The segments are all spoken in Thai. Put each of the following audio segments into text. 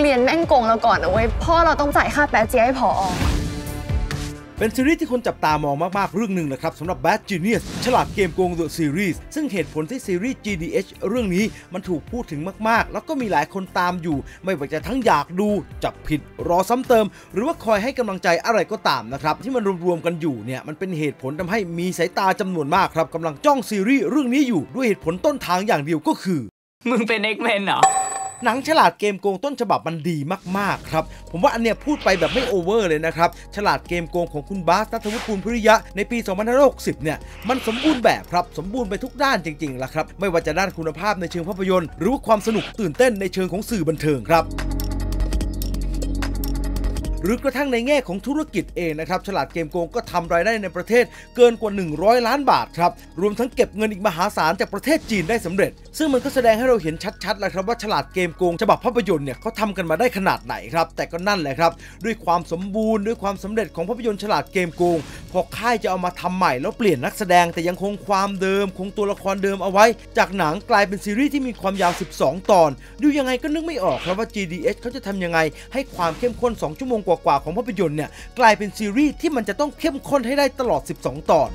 รียนแม่งโกงเราก่อนนะเว้ยพ่อเราต้องจ่ายค่าแป๊ะเจี๊ยให้ผอ. เป็นซีรีส์ที่คนจับตามองมากๆเรื่องหนึ่งนะครับสำหรับ Bad Genius ฉลาดเกมโกง The Series ซึ่งเหตุผลที่ซีรีส์ GDH เรื่องนี้มันถูกพูดถึงมากๆแล้วก็มีหลายคนตามอยู่ไม่ว่าจะทั้งอยากดูจับผิดรอซ้ำเติมหรือว่าคอยให้กำลังใจอะไรก็ตามนะครับที่มันรวมๆกันอยู่เนี่ยมันเป็นเหตุผลทำให้มีสายตาจำนวนมากครับกำลังจ้องซีรีส์เรื่องนี้อยู่ด้วยเหตุผลต้นทางอย่างเดียวก็คือมึงเป็น X-Men เหรอหนังฉลาดเกมโกงต้นฉบับมันดีมากๆครับผมว่าอันเนี้ยพูดไปแบบไม่โอเวอร์เลยนะครับฉลาดเกมโกงของคุณบาส ณัฐวุฒิ ภูลพิริยะในปี 2560 เนี่ยมันสมบูรณ์แบบครับสมบูรณ์ไปทุกด้านจริงๆล่ะครับไม่ว่าจะด้านคุณภาพในเชิงภาพยนตร์หรือว่าความสนุกตื่นเต้นในเชิงของสื่อบันเทิงครับหรือกระทั่งในแง่ของธุรกิจเองนะครับฉลาดเกมโกงก็ทำรายได้ในประเทศเกินกว่า100 ล้านบาทครับรวมทั้งเก็บเงินอีกมหาศาลจากประเทศจีนได้สำเร็จซึ่งมันก็แสดงให้เราเห็นชัดๆแล้วครับว่าฉลาดเกมโกงฉบับภาพยนตร์เนี่ยเขาทำกันมาได้ขนาดไหนครับแต่ก็นั่นแหละครับด้วยความสมบูรณ์ด้วยความสำเร็จของภาพยนตร์ฉลาดเกมโกงพอค่ายจะเอามาทำใหม่แล้วเปลี่ยนนักแสดงแต่ยังคงความเดิมคงตัวละครเดิมเอาไว้จากหนังกลายเป็นซีรีส์ที่มีความยาว12 ตอนดูยังไงก็นึกไม่ออกครับว่า GDH เขาจะทำยังไงให้ความเข้มข้น2 ชั่วโมงกว่าๆของภาพยนตร์เนี่ยกลายเป็นซีรีส์ที่มันจะต้องเข้มข้นให้ได้ตลอด12 ตอน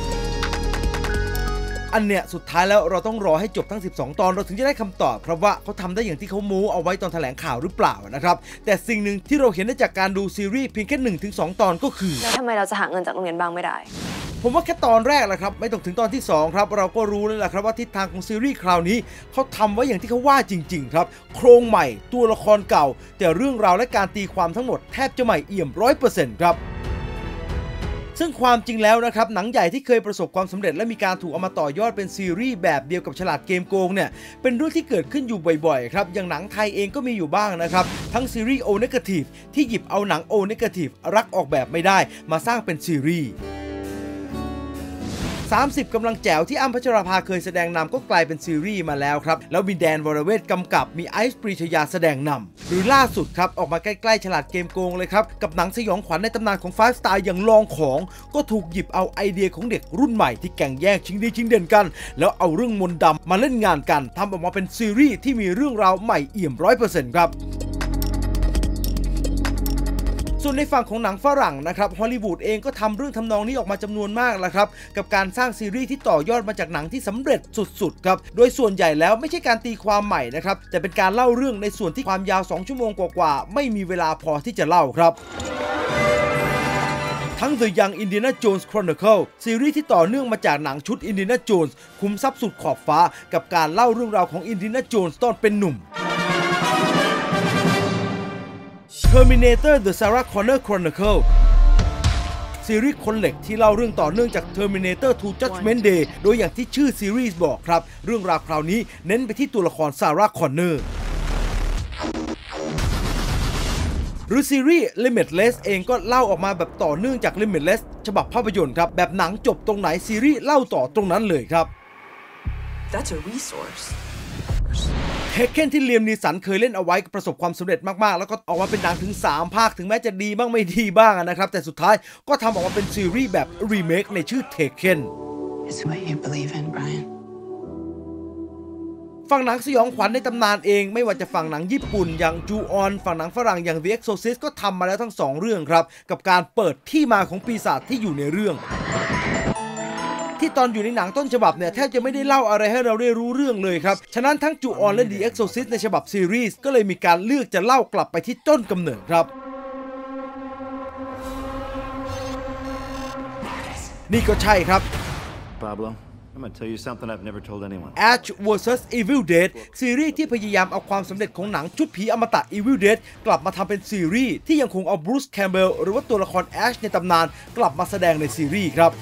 อันเนี้ยสุดท้ายแล้วเราต้องรอให้จบทั้ง12 ตอนเราถึงจะได้คำตอบครับว่าเขาทำได้อย่างที่เขาโม้เอาไว้ตอนแถลงข่าวหรือเปล่านะครับแต่สิ่งหนึ่งที่เราเห็นได้จากการดูซีรีส์เพียงแค่ 1-2 ตอนก็คือแล้วทำไมเราจะหาเงินจากโรงเรียนบ้างไม่ได้ผมว่าแค่ตอนแรกแหละครับไม่ต้องถึงตอนที่2ครับเราก็รู้แล้วแหละครับว่าทิศทางของซีรีส์คราวนี้เขาทำไว้อย่างที่เขาว่าจริงๆครับโครงใหม่ตัวละครเก่าแต่เรื่องราวและการตีความทั้งหมดแทบจะใหม่เอี่ยม 100% ครับซึ่งความจริงแล้วนะครับหนังใหญ่ที่เคยประสบความสำเร็จและมีการถูกเอามาต่อยอดเป็นซีรีส์แบบเดียวกับฉลาดเกมโกงเนี่ยเป็นเรื่องที่เกิดขึ้นอยู่บ่อยๆครับอย่างหนังไทยเองก็มีอยู่บ้างนะครับทั้งซีรีส์โอเนกาทีฟที่หยิบเอาหนังโอเนกาทีฟรักออกแบบไม่ได้มาสร้างเป็นซีรีส์30 กำลังแจ๋วที่อ้ำพัชราภาเคยแสดงนำก็กลายเป็นซีรีส์มาแล้วครับแล้วมีแดนวรเวทกำกับมีไอซ์ปรีชยาแสดงนำหรือล่าสุดครับออกมาใกล้ๆฉลาดเกมโกงเลยครับกับหนังสยองขวัญในตำนานของ5 สไตล์อย่างลองของก็ถูกหยิบเอาไอเดียของเด็กรุ่นใหม่ที่แข่งแย่งชิงดีชิงเด่นกันแล้วเอาเรื่องมนต์ดำมาเล่นงานกันทำออกมาเป็นซีรีส์ที่มีเรื่องราวใหม่เอี่ยม 100% ครับส่วนในฝั่งของหนังฝรั่งนะครับฮอลลีวูดเองก็ทำเรื่องทำนองนี้ออกมาจำนวนมากแล้วครับกับการสร้างซีรีส์ที่ต่อยอดมาจากหนังที่สำเร็จสุดๆครับโดยส่วนใหญ่แล้วไม่ใช่การตีความใหม่นะครับแต่เป็นการเล่าเรื่องในส่วนที่ความยาว2 ชั่วโมงกว่าๆไม่มีเวลาพอที่จะเล่าครับทั้ง The Young Indiana Jones Chronicle ซีรีส์ที่ต่อเนื่องมาจากหนังชุด Indiana Jones คุ้มทรัพย์สุดขอบฟ้ากับการเล่าเรื่องราวของ Indiana Jones ตอนเป็นหนุ่มTerminator The Sarah Connor Chronicle ซีรีส์คนเหล็กที่เล่าเรื่องต่อเนื่องจาก Terminator 2 Judgment Day โดยอย่างที่ชื่อซีรีส์บอกครับเรื่องราวคราวนี้เน้นไปที่ตัวละคร Sarah Connor หรือซีรีส์ Limitless เองก็เล่าออกมาแบบต่อเนื่องจาก Limitless ฉบับภาพยนตร์ครับแบบหนังจบตรงไหนซีรีส์เล่าต่อตรงนั้นเลยครับ That's a resource เทคเคนที่เลียม นีสันเคยเล่นเอาไว้ประสบความสำเร็จมากๆแล้วก็ออกมาเป็นหนังถึง3 ภาคถึงแม้จะดีบ้างไม่ดีบ้างนะครับแต่สุดท้ายก็ทำออกมาเป็นซีรีส์แบบรีเมคในชื่อเทคเคนฝั่งหนังสยองขวัญในตำนานเองไม่ว่าจะฝั่งหนังญี่ปุ่นอย่างจูออนฝั่งหนังฝรั่งอย่าง The Exorcist ก็ทำมาแล้วทั้ง2 เรื่องครับกับการเปิดที่มาของปีศาจที่อยู่ในเรื่องที่ตอนอยู่ในหนังต้นฉบับเนี่ยแทบจะไม่ได้เล่าอะไรให้เราได้รู้เรื่องเลยครับฉะนั้นทั้งจูออนและ The Exorcist ในฉบับซีรีส์ก็เลยมีการเลือกจะเล่ากลับไปที่ต้นกำเนิดครับนี่ก็ใช่ครับ Pablo I'm gonna tell you something I've never told anyone. Ash vs Evil Dead ซีรีส์ที่พยายามเอาความสำเร็จของหนังชุดผีอมตะ Evil Dead กลับมาทำเป็นซีรีส์ที่ยังคงเอาบรูซแคมเบลหรือว่าตัวละคร Ash ในตำนานกลับมาแสดงในซีรีส์ครับ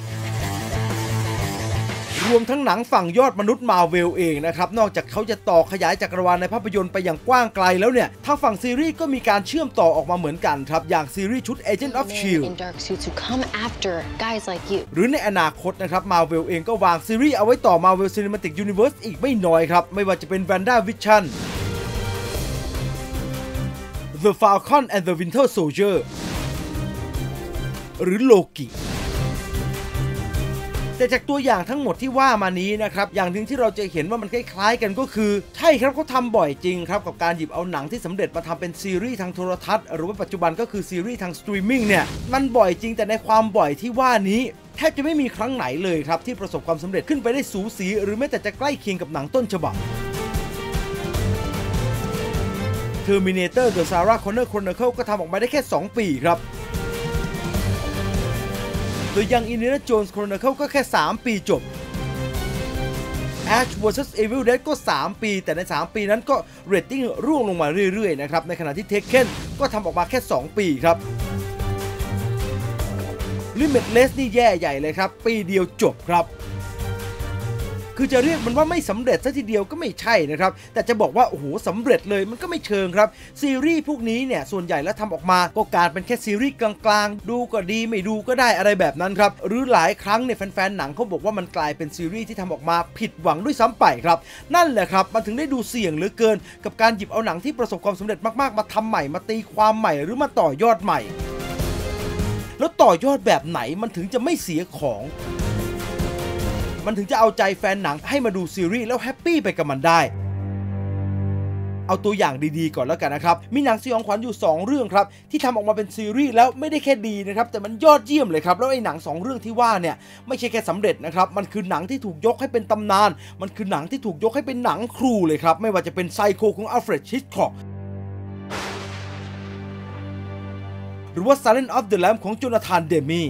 รวมทั้งหนังฝั่งยอดมนุษย์มาเวลเองนะครับนอกจากเขาจะต่อขยายจักรวาลในภาพยนตร์ไปอย่างกว้างไกลแล้วเนี่ยทางฝั่งซีรีส์ก็มีการเชื่อมต่อออกมาเหมือนกันครับอย่างซีรีส์ชุด Agent of Shield หรือในอนาคตนะครับมาเวลเองก็วางซีรีส์เอาไว้ต่อ Marvel Cinematic Universe อีกไม่น้อยครับไม่ว่าจะเป็น WandaVision The Falcon and the Winter Soldier หรือโลกิแต่จากตัวอย่างทั้งหมดที่ว่ามานี้นะครับอย่างหนึ่งที่เราจะเห็นว่ามันคล้ายๆกันก็คือใช่ครับเขาทำบ่อยจริงครับกับการหยิบเอาหนังที่สำเร็จมาทำเป็นซีรีส์ทางโทรทัศน์หรือว่าปัจจุบันก็คือซีรีส์ทางสตรีมมิ่งเนี่ยมันบ่อยจริงแต่ในความบ่อยที่ว่านี้แทบจะไม่มีครั้งไหนเลยครับที่ประสบความสำเร็จขึ้นไปได้สูสีหรือแม้แต่จะใกล้เคียงกับหนังต้นฉบับ Terminator The Sarah Connor Chronicle ก็ทำออกมาได้แค่2 ปีครับโดยยัง Indiana Jones Chronicle ก็แค่3 ปีจบ Ash vs Evil Dead ก็3 ปีแต่ใน3 ปีนั้นก็เรตติ้งร่วงลงมาเรื่อยๆนะครับในขณะที่ Taken ก็ทำออกมาแค่2 ปีครับ Limitless นี่แย่ใหญ่เลยครับปีเดียวจบครับคือจะเรียกมันว่าไม่สำเร็จซะทีเดียวก็ไม่ใช่นะครับแต่จะบอกว่าโอ้โหสำเร็จเลยมันก็ไม่เชิงครับซีรีส์พวกนี้เนี่ยส่วนใหญ่แล้วทำออกมาก็การเป็นแค่ซีรีส์กลางๆดูก็ดีไม่ดูก็ได้อะไรแบบนั้นครับหรือหลายครั้งเนี่ยแฟนๆหนังเขาบอกว่ามันกลายเป็นซีรีส์ที่ทำออกมาผิดหวังด้วยซ้ำไปครับนั่นแหละครับมันถึงได้ดูเสี่ยงเหลือเกินกับการหยิบเอาหนังที่ประสบความสำเร็จมากๆมาทำใหม่มาตีความใหม่หรือมาต่อยอดใหม่แล้วต่อยอดแบบไหนมันถึงจะไม่เสียของมันถึงจะเอาใจแฟนหนังให้มาดูซีรีส์แล้วแฮปปี้ไปกับมันได้เอาตัวอย่างดีๆก่อนแล้วกันนะครับมีหนังสยองขวัญอยู่2 เรื่องครับที่ทำออกมาเป็นซีรีส์แล้วไม่ได้แค่ดีนะครับแต่มันยอดเยี่ยมเลยครับแล้วไอ้หนัง2 เรื่องที่ว่าเนี่ยไม่ใช่แค่สำเร็จนะครับมันคือหนังที่ถูกยกให้เป็นตำนานมันคือหนังที่ถูกยกให้เป็นหนังครูเลยครับไม่ว่าจะเป็นไซโคของอัลเฟรด ฮิตค็อกหรือว่า Silence of the Lambs ของโจนาธาน เดมี่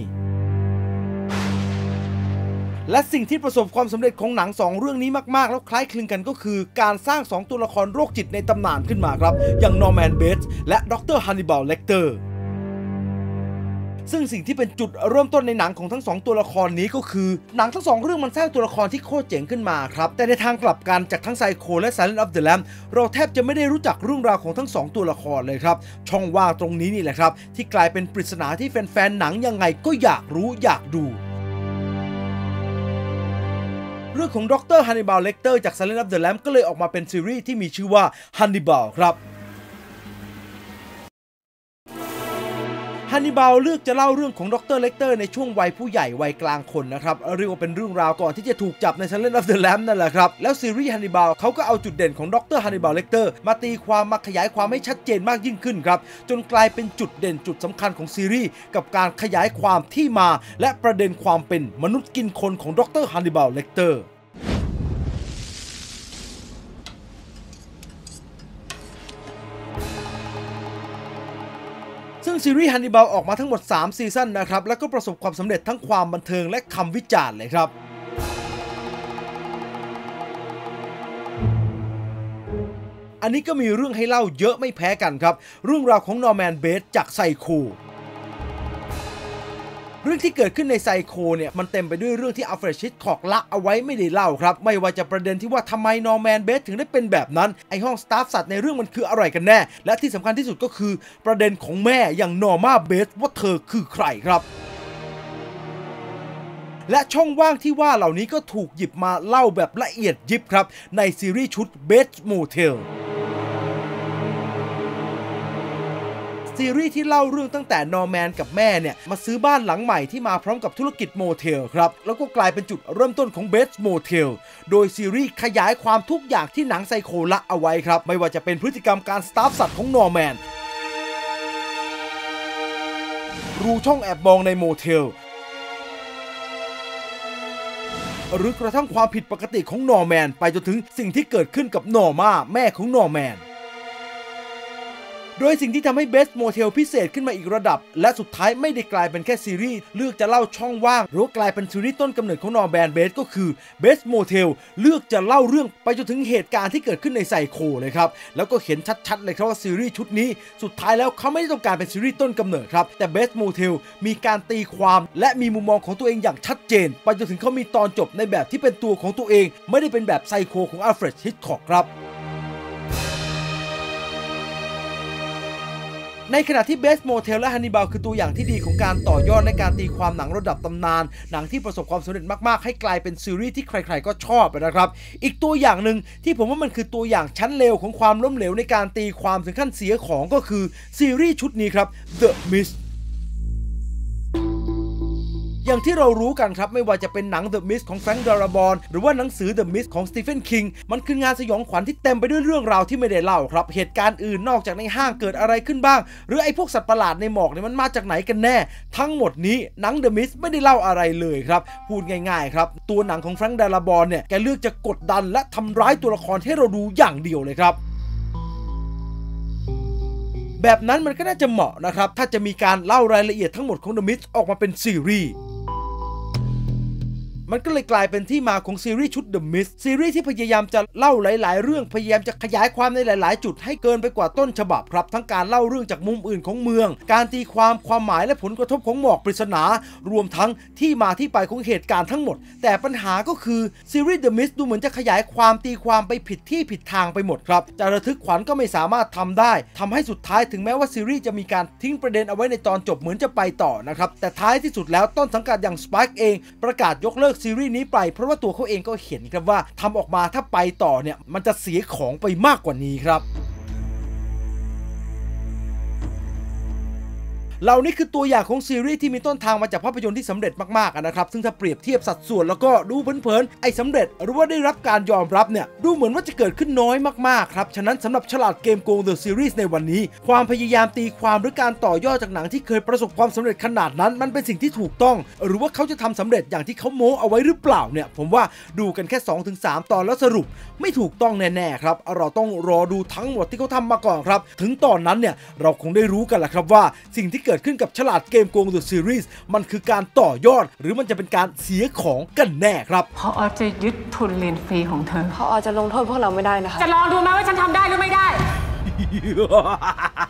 และสิ่งที่ประสบความสำเร็จของหนัง2 เรื่องนี้มากๆแล้วคล้ายคลึงกันก็คือการสร้าง2 ตัวละครโรคจิตในตำนานขึ้นมาครับอย่างนอร์แมน เบทส์และดร. ฮันนิบาล เลคเตอร์ซึ่งสิ่งที่เป็นจุดเริ่มต้นในหนังของทั้ง2 ตัวละครนี้ก็คือหนังทั้ง2 เรื่องมันสร้างตัวละครที่โคตรเจ๋งขึ้นมาครับแต่ในทางกลับกันจากทั้งไซโคและ Silence of the Lambs เราแทบจะไม่ได้รู้จักเรื่องราวของทั้ง2 ตัวละครเลยครับช่องว่างตรงนี้นี่แหละครับที่กลายเป็นปริศนาที่แฟนๆหนังยังไงก็อยากรู้อยากดูเรื่องของดร. ฮันนิบาล เลคเตอร์จาก Silence of the Lambs ก็เลยออกมาเป็นซีรีส์ที่มีชื่อว่า Hannibal ครับฮันนิบาลเลือกจะเล่าเรื่องของดร. เลคเตอร์ในช่วงวัยผู้ใหญ่วัยกลางคนนะครับเรียกว่าเป็นเรื่องราวก่อนที่จะถูกจับใน Silence of the Lambs นั่นแหละครับแล้วซีรีส์ Hannibal เขาก็เอาจุดเด่นของดร. ฮันนิบาล เลคเตอร์มาตีความมาขยายความให้ชัดเจนมากยิ่งขึ้นครับจนกลายเป็นจุดเด่นจุดสำคัญของซีรีส์กับการขยายความที่มาและประเด็นความเป็นมนุษย์กินคนของดร. ฮันนิบาล เลคเตอร์ซึ่งซีรีส์ Hannibal ออกมาทั้งหมด3 ซีซั่นนะครับแล้วก็ประสบความสำเร็จทั้งความบันเทิงและคำวิจารณ์เลยครับอันนี้ก็มีเรื่องให้เล่าเยอะไม่แพ้กันครับเรื่องราวของนอร์แมน เบทส์จากไซโคเรื่องที่เกิดขึ้นในไซโคเนี่ยมันเต็มไปด้วยเรื่องที่อัลเฟรด ฮิตค็อกละเอาไว้ไม่ได้เล่าครับไม่ว่าจะประเด็นที่ว่าทำไมนอร์แมน เบทส์ถึงได้เป็นแบบนั้นไอห้องสตาฟสัตว์ในเรื่องมันคืออะไรกันแน่และที่สำคัญที่สุดก็คือประเด็นของแม่อย่างนอร์มา เบทส์ว่าเธอคือใครครับและช่องว่างที่ว่าเหล่านี้ก็ถูกหยิบมาเล่าแบบละเอียดยิบครับในซีรีส์ชุด Bates Motelซีรีส์ที่เล่าเรื่องตั้งแต่นอร์แมนกับแม่เนี่ยมาซื้อบ้านหลังใหม่ที่มาพร้อมกับธุรกิจโมเทลครับแล้วก็กลายเป็นจุดเริ่มต้นของ Bates Motel โดยซีรีส์ขยายความทุกอย่างที่หนังไซโคละเอาไว้ครับไม่ว่าจะเป็นพฤติกรรมการสตาฟสัตว์ของนอร์แมนรูช่องแอบมองในโมเทลหรือกระทั่งความผิดปกติของนอร์แมนไปจนถึงสิ่งที่เกิดขึ้นกับนอร์มาแม่ของนอร์แมนโดยสิ่งที่ทำให้ Bates Motel พิเศษขึ้นมาอีกระดับและสุดท้ายไม่ได้กลายเป็นแค่ซีรีส์เลือกจะเล่าช่องว่างหรือกลายเป็นซีรีส์ต้นกำเนิดของนอร์แมน เบทส์ก็คือ Bates Motel เลือกจะเล่าเรื่องไปจนถึงเหตุการณ์ที่เกิดขึ้นในไซโคเลยครับแล้วก็เห็นชัดๆเลยครับว่าซีรีส์ชุดนี้สุดท้ายแล้วเขาไม่ได้ต้องการเป็นซีรีส์ต้นกำเนิดครับแต่ Bates Motel มีการตีความและมีมุมมองของตัวเองอย่างชัดเจนไปจนถึงเขามีตอนจบในแบบที่เป็นตัวของตัวเองไม่ได้เป็นแบบไซโคของอัลเฟรด ฮิตค็อกครับในขณะที่ Bates Motel และ Hannibal คือตัวอย่างที่ดีของการต่อยอดในการตีความหนังระดับตำนานหนังที่ประสบความสำเร็จมากๆให้กลายเป็นซีรีส์ที่ใครๆก็ชอบนะครับอีกตัวอย่างหนึ่งที่ผมว่ามันคือตัวอย่างชั้นเลวของความล้มเหลวในการตีความถึงขั้นเสียของก็คือซีรีส์ชุดนี้ครับ The Mist อย่างที่เรารู้กันครับไม่ว่าจะเป็นหนัง The Mist ของแฟรงค์ ดาราบอนหรือว่าหนังสือ The Mist ของสตีเฟน คิงมันคืองานสยองขวัญที่เต็มไปด้วยเรื่องราวที่ไม่ได้เล่าครับเหตุการณ์อื่นนอกจากในห้างเกิดอะไรขึ้นบ้างหรือไอ้พวกสัตว์ประหลาดในหมอกเนี่ยมันมาจากไหนกันแน่ทั้งหมดนี้หนัง The Mist ไม่ได้เล่าอะไรเลยครับพูดง่ายๆครับตัวหนังของแฟรงค์ ดาราบอนเนี่ยแกเลือกจะกดดันและทำร้ายตัวละครให้เราดูอย่างเดียวเลยครับแบบนั้นมันก็น่าจะเหมาะนะครับถ้าจะมีการเล่ารายละเอียดทั้งหมดของ The Mist ออกมาเป็นซีรีส์มันก็เลยกลายเป็นที่มาของซีรีส์ชุด The Mist ซีรีส์ที่พยายามจะเล่าหลายๆเรื่องพยายามจะขยายความในหลายๆจุดให้เกินไปกว่าต้นฉบับครับทั้งการเล่าเรื่องจากมุมอื่นของเมืองการตีความหมายและผลกระทบของหมอกปริศนารวมทั้งที่มาที่ไปของเหตุการณ์ทั้งหมดแต่ปัญหาก็คือซีรีส์ The Mist ดูเหมือนจะขยายความตีความไปผิดที่ผิดทางไปหมดครับจะระทึกขวัญก็ไม่สามารถทำได้ทำให้สุดท้ายถึงแม้ว่าซีรีส์จะมีการทิ้งประเด็นเอาไว้ในตอนจบเหมือนจะไปต่อนะครับแต่ท้ายที่สุดแล้วต้นสังกัดอย่าง Spike เองประกาศยกเลิกซีรีส์นี้ไปเพราะว่าตัวเขาเองก็เห็นครับว่าทำออกมาถ้าไปต่อเนี่ยมันจะเสียของไปมากกว่านี้ครับเหล่านี้คือตัวอย่างของซีรีส์ที่มีต้นทางมาจากภาพยนตร์ที่สำเร็จมากๆนะครับซึ่งถ้าเปรียบเทียบสัดส่วนแล้วก็ดูเผินๆไอ้สำเร็จหรือว่าได้รับการยอมรับเนี่ยดูเหมือนว่าจะเกิดขึ้นน้อยมากๆครับฉะนั้นสำหรับฉลาดเกมโกง The Series ในวันนี้ความพยายามตีความหรือการต่อยอดจากหนังที่เคยประสบความสำเร็จขนาดนั้นมันเป็นสิ่งที่ถูกต้องหรือว่าเขาจะทำสำเร็จอย่างที่เขาโม้เอาไว้หรือเปล่าเนี่ยผมว่าดูกันแค่ 2-3 ตอนแล้วสรุปไม่ถูกต้องแน่ๆครับเราต้องรอดูทั้งหมดที่เขาทำมาก่อนครับถึงตอนนั้นเนี่ยเราคงได้รู้กันแหละครับว่าสิ่งที่เกิดขึ้นกับฉลาดเกมโกง The Series มันคือการต่อยอดหรือมันจะเป็นการเสียของกันแน่ครับพอจะยึดทุนเรียนฟรีของเธอพอจะลงโทษพวกเราไม่ได้นะคะจะลองดูไหมว่าฉันทำได้หรือไม่ได้